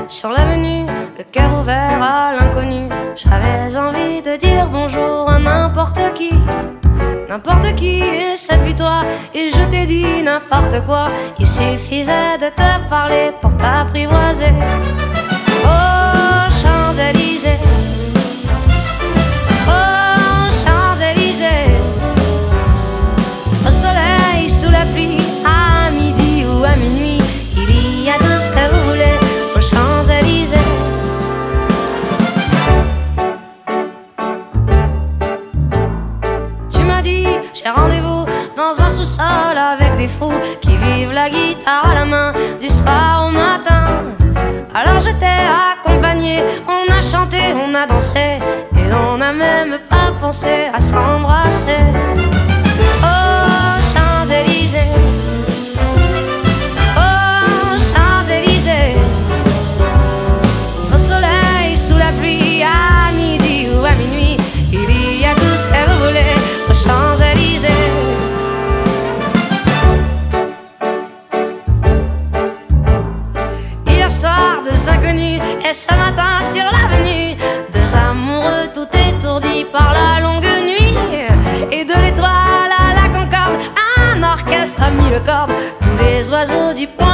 sur l'avenue, le cœur ouvert à l'inconnu. J'avais envie de dire bonjour à n'importe qui, et c'est puis toi. Et je t'ai dit n'importe quoi, il suffisait de te parler pour t'apprivoiser. Oh Champs-Élysées, oh Champs-Élysées, au soleil, sous la pluie, à midi ou à minuit, il y a tout ce que vous voulez aux Champs-Élysées. Tu m'as dit j'ai rendez-vous dans un sous-sol avec des fous qui vivent la guitare à la main du soir au matin. Alors je t'ai accompagné, on a chanté, on a dansé, et l'on n'a même pas pensé à s'embrasser. Oh Champs-Élysées, oh Champs-Élysées, au soleil, sous la pluie, à midi ou à minuit, il y a tout ce que vous voulez aux Champs-Élysées. Hier soir, deux inconnus, et ce matin sur l'avenue, deux amoureux tout étourdis par la longue nuit. Et de l'étoile à la Concorde, un orchestre a mis le corde, tous les oiseaux du point